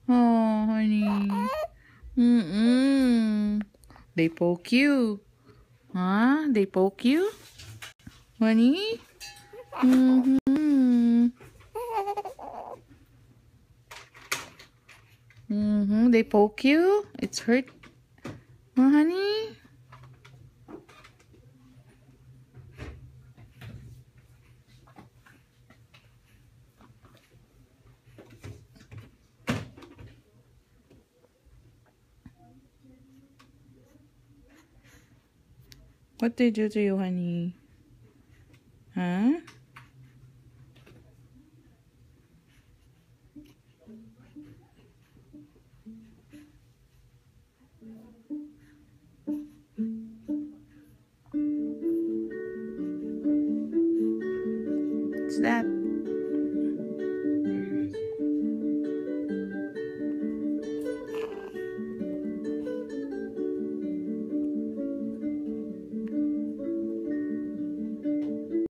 Oh, honey. They poke you. Huh? They poke you? Honey? They poke you? It's hurt? Oh, honey? What did they do to you, honey? Huh?